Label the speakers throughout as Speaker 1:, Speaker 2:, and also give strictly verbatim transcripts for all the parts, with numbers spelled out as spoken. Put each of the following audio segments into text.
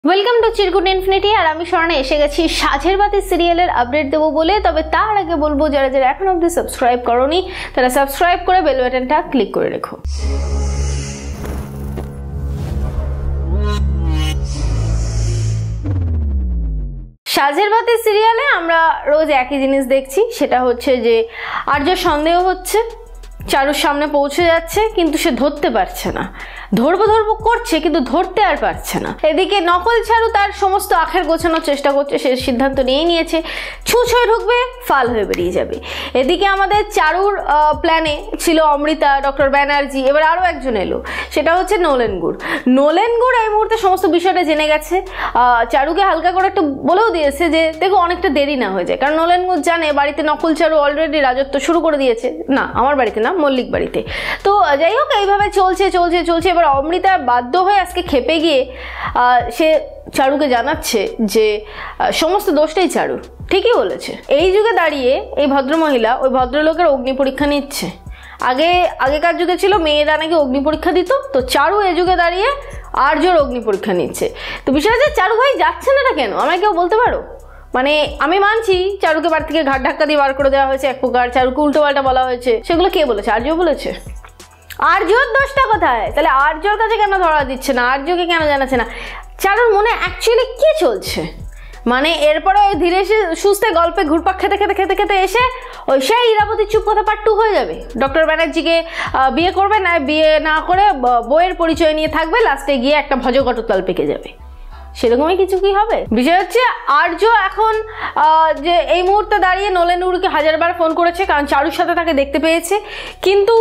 Speaker 1: Welcome to Chirkut infinity. আর আমি স্মরণে এসে গেছি সাঁঝের বাতি সিরিয়ালের আপডেট দেবো বলে। তবে তার আগে বলবো, যারা যারা এখন অবধি সাবস্ক্রাইব করোনি তারা সাবস্ক্রাইব করে বেল বাটনটা ক্লিক করে রেখো। সাঁঝের বাতি সিরিয়ালে আমরা রোজ একই জিনিস দেখছি, সেটা হচ্ছে যে আর্য সন্দেহ হচ্ছে, চারুর সামনে পৌঁছে যাচ্ছে কিন্তু সে ধরতে পারছে না, ধরবো ধরবো করছে কিন্তু ধরতে আর পারছে না। এদিকে নকল চারু তার সমস্ত আখের গোছানোর চেষ্টা করছে, সে সিদ্ধান্ত নিয়ে নিয়েছে ছুঁচ হয়ে ঢুকবে, ফাল হয়ে বেরিয়ে যাবে। এদিকে আমাদের চারুর প্ল্যানে ছিল অমৃতা, ডক্টর ব্যানার্জি, এবার আরও একজন এলো, সেটা হচ্ছে নলেন গুড়। নলেন গুড় এই মুহূর্তে সমস্ত বিষয়টা জেনে গেছে, চারুকে হালকা করে একটু বলেও দিয়েছে যে দেখো অনেকটা দেরি না হয়ে যায়, কারণ নলেন গুড় জানে বাড়িতে নকল চারু অলরেডি রাজত্ব শুরু করে দিয়েছে, না আমার বাড়িতে না মল্লিক বাড়িতে। তো যাই হোক এইভাবে চলছে চলছে চলছে এবার অমৃতা বাধ্য হয়ে আজকে খেপে গিয়ে সে চারুকে জানাচ্ছে যে সমস্ত দোষটাই চারুর। ঠিকই বলেছে। এই যুগে দাঁড়িয়ে এই ভদ্রমহিলা ওই ভদ্রলোকের অগ্নি পরীক্ষা নিচ্ছে। আগে আগেকার যুগে ছিল মেয়েরা নাকি অগ্নি পরীক্ষা দিত, তো চারু এই যুগে দাঁড়িয়ে আর্যর অগ্নি পরীক্ষা নিচ্ছে। তো বিষয় হচ্ছে চারু ভাই যাচ্ছে না না কেন, আমায় কেউ বলতে পারো? মানে আমি মানছি চারুকে বাড়ি থেকে ঘাট ধাক্কা দিয়ে বার করে দেওয়া হয়েছে এক প্রকার, চারুকে উল্টো পাল্টা বলা হয়েছে, সেগুলো কে বলেছে? আর্য বলেছে। আর্যর দোষটা কোথায়? তাহলে আর্যর কাছে কেন ধরা দিচ্ছে না, আর্যকে কেন জানাচ্ছে না? চারুর মনে অ্যাকচুয়ালি কি চলছে? মানে এরপরে ওই ধীরে সুস্থে গল্পে ঘুরপাক খেতে খেতে খেতে খেতে এসে ওই সেই ইরাবতী চুপ কথা পার্ট টু হয়ে যাবে। ডক্টর ব্যানার্জিকে বিয়ে করবে না, বিয়ে না করে বইয়ের পরিচয় নিয়ে থাকবে, লাস্টে গিয়ে একটা ভজঘটতাল পেকে যাবে, সেরকমই কিছু কি হবে? বিষয় হচ্ছে আর্য এখন যে এই মুহূর্তে দাঁড়িয়ে নলেন গুড়কে হাজারবার ফোন করেছে, কারণ চারুর সাথে তাকে দেখতে পেয়েছে, কিন্তু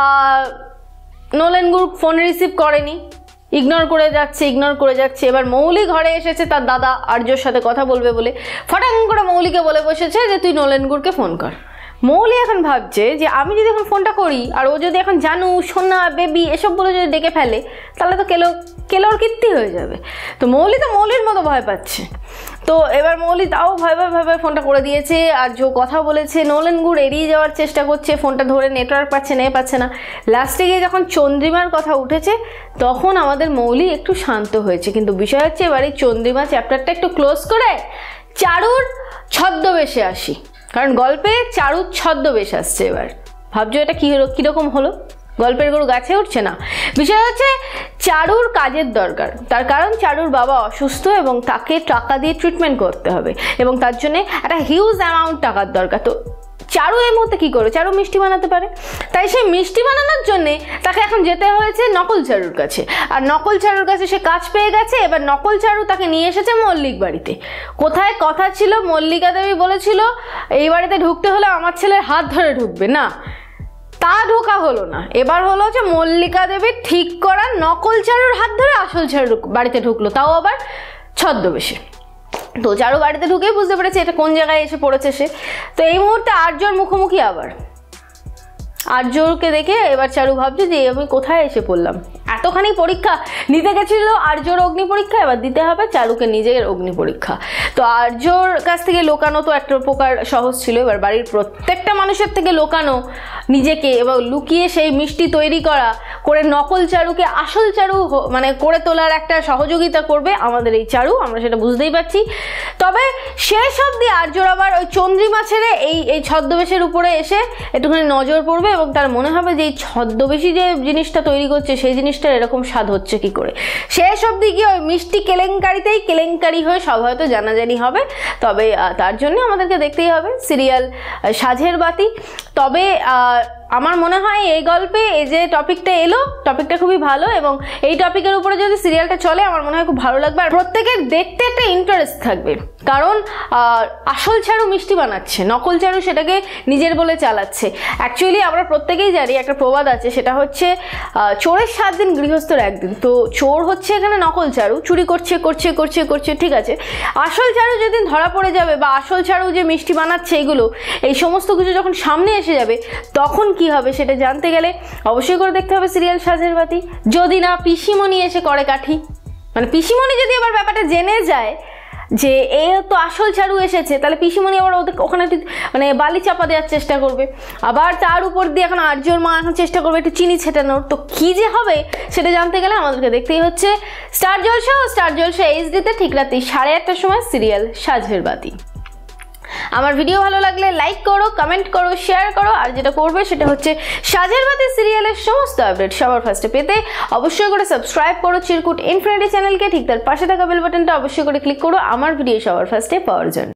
Speaker 1: নলেন গুড় ফোন রিসিভ করেনি, ইগনোর করে যাচ্ছে ইগনোর করে যাচ্ছে। এবার মৌলি ঘরে এসেছে তার দাদা আর্যর সাথে কথা বলবে বলে, ফটাং করে মৌলিকে বলে বসেছে যে তুই নলেন গুড়কে ফোন কর। মৌলি এখন ভাবছে যে আমি যদি এখন ফোনটা করি আর ও যদি এখন জানু সোনা বেবি এসব বলে যদি ডেকে ফেলে তাহলে তো কেলো কেলোর কীর্তি হয়ে যাবে। তো মৌলি তো মৌলির মতো ভয় পাচ্ছে। তো এবার মৌলি তাও ভয় ভয় ভয় ভয় ফোনটা করে দিয়েছে, আর যে কথা বলেছে নলেন গুড় এড়িয়ে যাওয়ার চেষ্টা করছে, ফোনটা ধরে নেটওয়ার্ক পাচ্ছে না, পাচ্ছে না। লাস্টে গিয়ে যখন চন্দ্রিমার কথা উঠেছে তখন আমাদের মৌলি একটু শান্ত হয়েছে। কিন্তু বিষয় হচ্ছে এবার এই চন্দ্রিমা চ্যাপ্টারটা একটু ক্লোজ করে চারুর ছদ্মবেশে আসি, কারণ গল্পে চারুর ছদ্মবেশ আসছে। এবার ভাবছো এটা কি হলো, কীরকম হলো? গল্পের গরু গাছে উঠছে না। বিষয় হচ্ছে চারুর কাজের দরকার, তার কারণ চারুর বাবা অসুস্থ এবং তাকে টাকা দিয়ে ট্রিটমেন্ট করতে হবে এবং তার জন্যে একটা হিউজ অ্যামাউন্ট টাকার দরকার। তো চারু এই মুহূর্তে কী করে? চারু মিষ্টি বানাতে পারে, তাই সেই মিষ্টি বানানোর জন্যে তাকে এখন যেতে হয়েছে নকল চারুর কাছে, আর নকল চারুর কাছে সে কাজ পেয়ে গেছে। এবার নকল চারু তাকে নিয়ে এসেছে মল্লিক বাড়িতে। কোথায় কথা ছিল, মল্লিকা দেবী বলেছিল এই বাড়িতে ঢুকতে হলে আমার ছেলের হাত ধরে ঢুকবে, না তা ঢোকা হলো না। এবার হলো যে মল্লিকা দেবী ঠিক করা নকল চারুর হাত ধরে আসল চারু বাড়িতে ঢুকলো, তাও আবার ছদ্মবেশে। তো চারু বাড়িতে ঢুকেই বুঝতে পেরেছে এটা কোন জায়গায় এসে পড়েছে সে। তো এই মুহূর্তে আর্যর মুখোমুখি। আবার আর্যকে দেখে এবার চারু ভাবছে যে আমি কোথায় এসে পড়লাম। এতখানি পরীক্ষা নিতে গেছিল আর্যর অগ্নি পরীক্ষা, এবার দিতে হবে চারুকে নিজের অগ্নি পরীক্ষা। তো আর্যর কাছ থেকে লোকানো তো একটা প্রকার সহজ ছিল, এবার বাড়ির প্রত্যেকটা মানুষের থেকে লোকানো নিজেকে এবং লুকিয়ে সেই মিষ্টি তৈরি করা করে নকল চারুকে আসল চারু মানে করে তোলার একটা সহযোগিতা করবে আমাদের এই চারু, আমরা সেটা বুঝতেই পারছি। তবে শেষ অবধি আর্যর আবার ওই চন্দ্রিমা ছেড়ে এই এই ছদ্মবেশের উপরে এসে একটুখানি নজর পড়বে এবং তার মনে হবে যে এই ছদ্মবেশী যে জিনিসটা তৈরি করছে সেই জিনিসটার এরকম স্বাদ হচ্ছে কি করে। শেষ অবধি গিয়ে ওই মিষ্টি কেলেঙ্কারিতেই কেলেঙ্কারি হয়ে সব হয়তো জানাজানি হবে। তবে তার জন্য আমাদেরকে দেখতেই হবে সিরিয়াল সাঁঝের বাতি। তবে আমার মনে হয় এই গল্পে এই যে টপিকটা এলো, টপিকটা খুবই ভালো এবং এই টপিকের উপরে যদি সিরিয়ালটা চলে আমার মনে হয় খুব ভালো লাগবে, আর প্রত্যেকের দেখতে একটা ইন্টারেস্ট থাকবে। কারণ আসল চারু মিষ্টি বানাচ্ছে, নকল চারু সেটাকে নিজের বলে চালাচ্ছে। অ্যাকচুয়ালি আমরা প্রত্যেকেই জানি একটা প্রবাদ আছে, সেটা হচ্ছে চোরের সাত দিন গৃহস্থর একদিন। তো চোর হচ্ছে এখানে নকল চারু, চুরি করছে করছে করছে করছে ঠিক আছে, আসল চারু যেদিন ধরা পড়ে যাবে বা আসল চারু যে মিষ্টি বানাচ্ছে এইগুলো এই সমস্ত কিছু যখন সামনে এসে যাবে তখন কি হবে সেটা জানতে গেলে অবশ্যই করে দেখতে হবে সিরিয়াল সাঁঝের বাতি। যদি না পিসিমণি এসে করে কাঠি, মানে পিসিমণি যদি এবার ব্যাপারটা জেনে যায় যে এ তো আসল ঝাড়ু এসেছে, তাহলে পিসিমণি আবার ওদের ওখানে একটু মানে বালি চাপা দেওয়ার চেষ্টা করবে, আবার তার উপর দিয়ে এখন আর্যর মা এখন চেষ্টা করবে একটু চিনি ছেটানোর। তো কী যে হবে সেটা জানতে গেলে আমাদেরকে দেখতেই হচ্ছে স্টার জলসা ও স্টার জলসা এইচডিতে ঠিক রাত্রি সাড়ে আটটার সময় সিরিয়াল সাঁঝের বাতি। আমার ভিডিও ভালো লাগলে লাইক করো, কমেন্ট করো, শেয়ার করো, আর যেটা করবে সেটা হচ্ছে সাঁঝের বাতি সিরিয়ালের সমস্ত আপডেট সবার ফার্স্টে পেতে অবশ্যই করে সাবস্ক্রাইব করো চিরকুট ইনফিনিটি চ্যানেলকে, ঠিক তার পাশে থাকা বেল বাটনটা অবশ্যই করে ক্লিক করো আমার ভিডিও সবার ফার্স্টে পাওয়ার জন্য।